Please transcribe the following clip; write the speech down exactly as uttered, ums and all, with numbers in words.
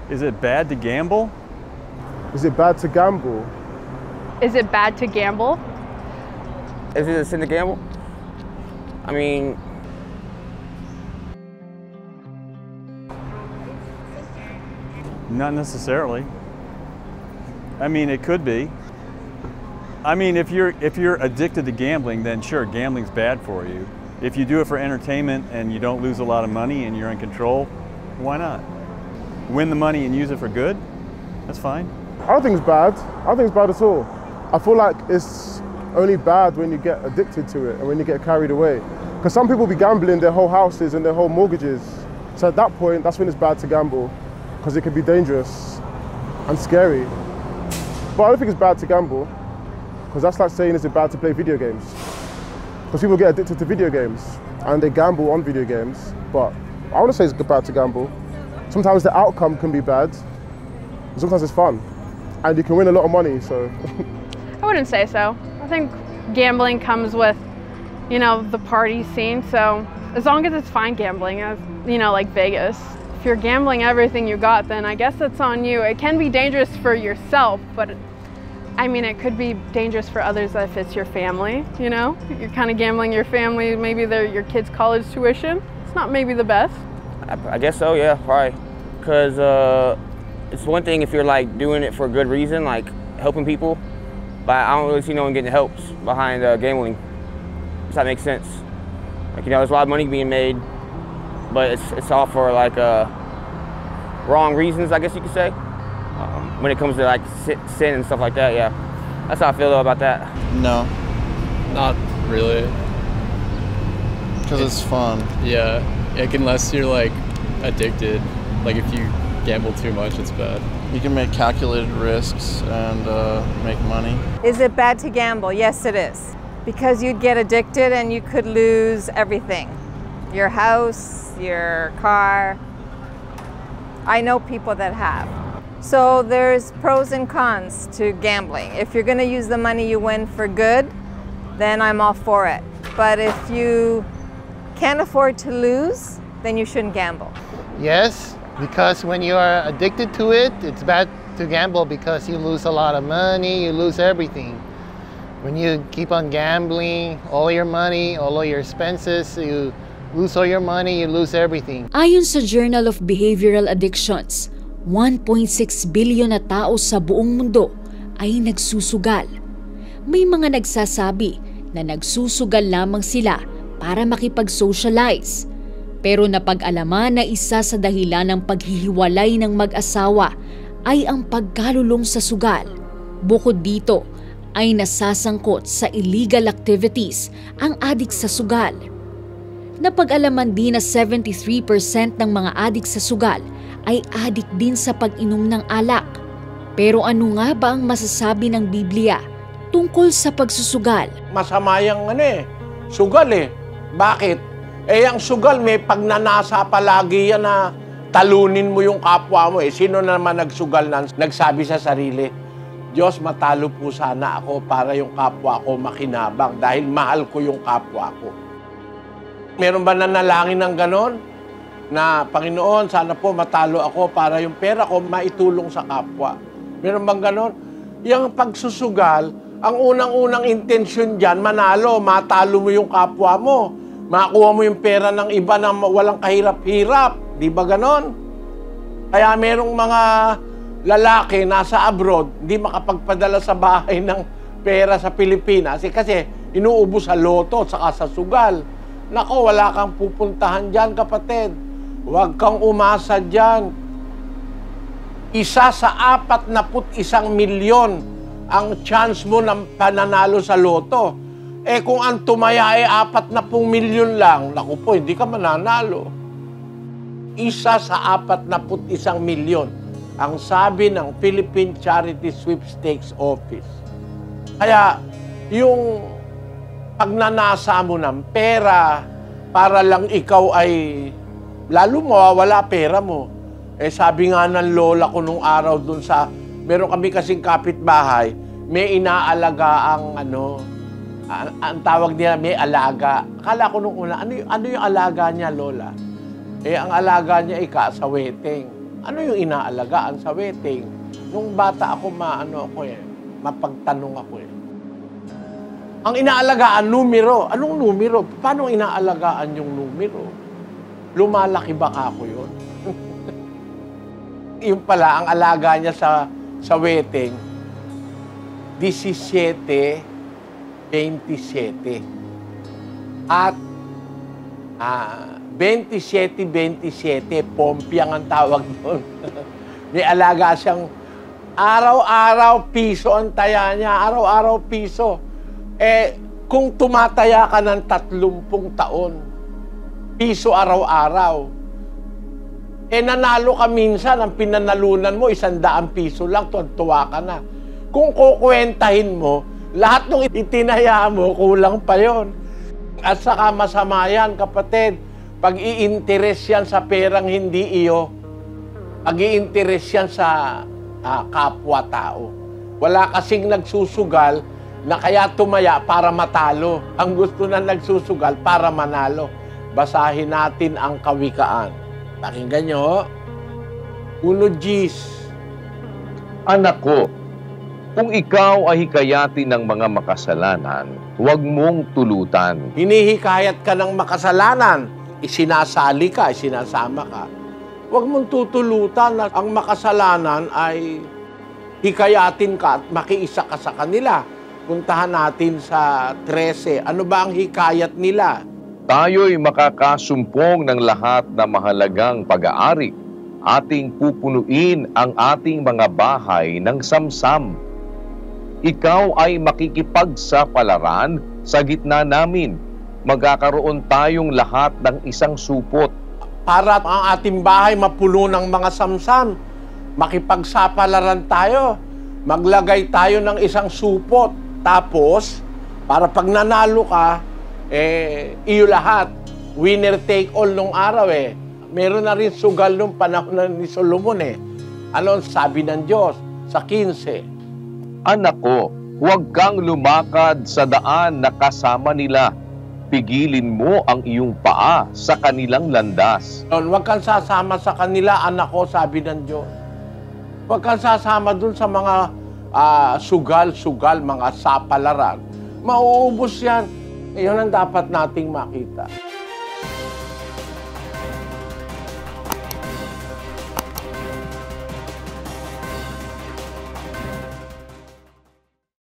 Is it bad to gamble? Is it bad to gamble? Is it bad to gamble? Is it a sin to gamble? I mean, not necessarily. I mean, it could be. I mean, if you're if you're addicted to gambling, then sure, gambling's bad for you. If you do it for entertainment and you don't lose a lot of money and you're in control, why not? Win the money and use it for good, that's fine. I don't think it's bad. I don't think it's bad at all. I feel like it's only bad when you get addicted to it and when you get carried away. Because some people be gambling their whole houses and their whole mortgages. So at that point, that's when it's bad to gamble, because it can be dangerous and scary. But I don't think it's bad to gamble, because that's like saying, is it bad to play video games? Because people get addicted to video games and they gamble on video games. But I want to say it's bad to gamble. Sometimes the outcome can be bad, sometimes it's fun. And you can win a lot of money, so. I wouldn't say so. I think gambling comes with, you know, the party scene. So as long as it's fine gambling, as, you know, like Vegas. If you're gambling everything you got, then I guess it's on you. It can be dangerous for yourself, but it, I mean, it could be dangerous for others if it's your family, you know? You're kind of gambling your family, maybe they're your kid's college tuition. It's not maybe the best. I, I guess so, yeah, probably. Because uh, it's one thing if you're like doing it for a good reason, like helping people, but I don't really see no one getting help behind uh, gambling. Does that make sense? Like, you know, there's a lot of money being made, but it's, it's all for like uh, wrong reasons, I guess you could say. Um, when it comes to like sin and stuff like that, yeah. That's how I feel though about that. No. Not really. Because it's fun. Yeah, like, unless you're like addicted. Like if you gamble too much, it's bad. You can make calculated risks and uh, make money. Is it bad to gamble? Yes, it is. Because you'd get addicted and you could lose everything. Your house, your car. I know people that have. So there's pros and cons to gambling. If you're gonna use the money you win for good, then I'm all for it. But if you can't afford to lose, then you shouldn't gamble. Yes, because when you are addicted to it, it's bad to gamble because you lose a lot of money, you lose everything. When you keep on gambling, all your money, all of your expenses, you lose all your money, you lose everything. Ayon sa Journal of Behavioral Addictions, one point six billion na tao sa buong mundo ay nagsusugal. May mga nagsasabi na nagsusugal lamang sila para makipag-socialize. Pero napag-alaman na isa sa dahilan ng paghihiwalay ng mag-asawa ay ang pagkalulong sa sugal. Bukod dito ay nasasangkot sa illegal activities ang adik sa sugal. Napag-alaman din na seventy-three percent ng mga adik sa sugal ay adik din sa pag-inom ng alak. Pero ano nga ba ang masasabi ng Biblia tungkol sa pagsusugal? Masama yung ano eh, sugal eh. Bakit? Eh, ang sugal may pagnanasa palagi yan na talunin mo yung kapwa mo eh. Sino naman nagsugal na nagsabi sa sarili, Diyos, matalo po sana ako para yung kapwa ko makinabang dahil mahal ko yung kapwa ko. Meron ba nanalangin ng ganon? Na, Panginoon, sana po matalo ako para yung pera ko maitulong sa kapwa. Meron bang ganon? Yung pagsusugal, ang unang-unang intensyon dyan, manalo, matalo mo yung kapwa mo. Makuha mo yung pera ng iba na walang kahirap-hirap. Di ba ganon? Kaya merong mga lalaki nasa abroad, hindi makapagpadala sa bahay ng pera sa Pilipinas. Eh, kasi inuubos sa loto at saka sa sugal. Nako, wala kang pupuntahan dyan, kapatid. Huwag kang umasa dyan. Isa sa apat na put isang milyon ang chance mo ng pananalo sa loto. Eh kung ang tumaya ay apat na pung milyon lang, naku po, hindi ka mananalo. Isa sa apat na put isang milyon ang sabi ng Philippine Charity Sweepstakes Office. Kaya yung pagnanasa mo ng pera para lang ikaw ay lalo mawawala pera mo. Eh sabi nga ng lola ko nung araw dun sa, meron kami kasing kapitbahay, may inaalaga ang ano, ang, ang tawag niya may alaga. Akala ko nung una, ano, ano yung alaga niya, lola? Eh ang alaga niya ay kasaweteng. Ano yung inaalagaan sa wedding? Nung bata ako, maano ako eh, mapagtanong ako eh. Ang inaalagaan, numero. Anong numero? Paano inaalagaan yung numero? Lumalaki ba ako yun? Yung pala, ang alaga niya sa, sa wedding, seventeen twenty-seven. At ah, twenty-seven twenty-seven, Pompiang ang tawag doon. May alaga siyang araw-araw piso ang taya niya, araw-araw piso. Eh, kung tumataya ka ng tatlumpung taon, piso araw-araw, eh nanalo ka minsan, ang pinanalunan mo, isang daang piso lang, tuwa ka na. Kung kukwentahin mo, lahat ng itinaya mo, kulang pa yon. At saka masama yan, kapatid, pag i-interest yan sa perang hindi iyo, pag i-interest yan sa ah, kapwa-tao. Wala kasing nagsusugal na kaya tumaya para matalo. Ang gusto na nagsusugal para manalo. Basahin natin ang kawikaan. Pakinggan nyo. Uno Gs. Anak ko, kung ikaw ay hikayatin ng mga makasalanan, huwag mong tulutan. Hinihikayat ka ng makasalanan, isinasali ka, isinasama ka. Huwag mong tutulutan na ang makasalanan ay hikayatin ka at makiisa ka sa kanila. Puntahan natin sa thirteen. Ano ba ang hikayat nila? Tayo'y makakasumpong ng lahat na mahalagang pag-aari. Ating pupunuin ang ating mga bahay ng samsam. Ikaw ay makikipagsapalaran sa gitna namin. Magkakaroon tayong lahat ng isang supot. Para ang ating bahay mapuno ng mga samsam, makipagsapalaran tayo. Maglagay tayo ng isang supot. Tapos, para pag nanalo ka, eh, iyo lahat. Winner take all nung araw eh. Meron na rin sugal nung panahon ni Solomon eh. Ano sabi ng Diyos sa fifteen? Anak ko, huwag kang lumakad sa daan na kasama nila. Pigilin mo ang iyong paa sa kanilang landas. Huwag kang sasama sa kanila, anak ko, sabi ng Diyos. Huwag kang sasama dun sa mga uh, sugal-sugal, mga sapalaran. Mauubos yan. Iyon ang dapat nating makita.